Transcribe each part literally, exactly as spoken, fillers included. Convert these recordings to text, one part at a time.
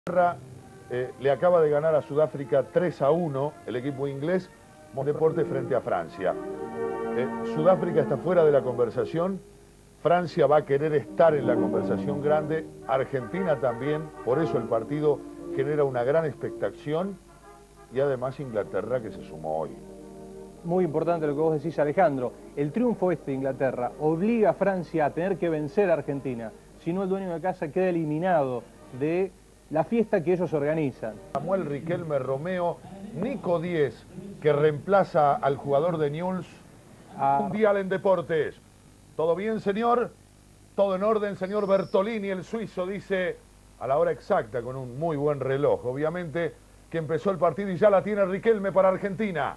Eh, le acaba de ganar a Sudáfrica tres a uno el equipo inglés Deporte frente a Francia. Eh, Sudáfrica está fuera de la conversación, Francia va a querer estar en la conversación grande, Argentina también, por eso el partido genera una gran expectación y además Inglaterra que se sumó hoy. Muy importante lo que vos decís, Alejandro. El triunfo este de Inglaterra obliga a Francia a tener que vencer a Argentina, si no el dueño de casa queda eliminado de la fiesta que ellos organizan. Samuel Riquelme Romeo, Nico Díez, que reemplaza al jugador de Newell's. Ah. Mundial en Deportes. ¿Todo bien, señor? Todo en orden, señor Bertolini, el suizo, dice a la hora exacta, con un muy buen reloj, obviamente, que empezó el partido y ya la tiene Riquelme para Argentina.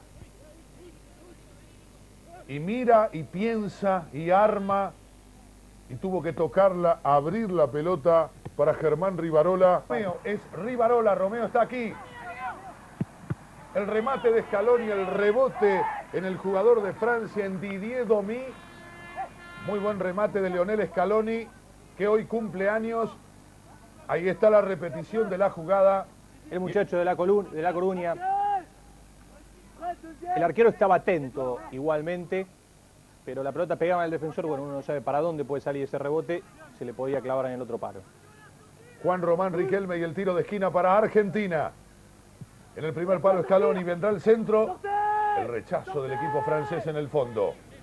Y mira y piensa y arma y tuvo que tocarla, abrir la pelota para Germán Rivarola. Romeo, es Rivarola, Romeo está aquí. El remate de Scaloni, el rebote en el jugador de Francia, en Didier Domi. Muy buen remate de Lionel Scaloni, que hoy cumple años. Ahí está la repetición de la jugada. El muchacho de la, de la Coruña. El arquero estaba atento igualmente, pero la pelota pegaba en el defensor. Bueno, uno no sabe para dónde puede salir ese rebote. Se le podía clavar en el otro palo. Juan Román Riquelme y el tiro de esquina para Argentina. En el primer palo Scaloni, vendrá el centro. El rechazo del equipo francés en el fondo.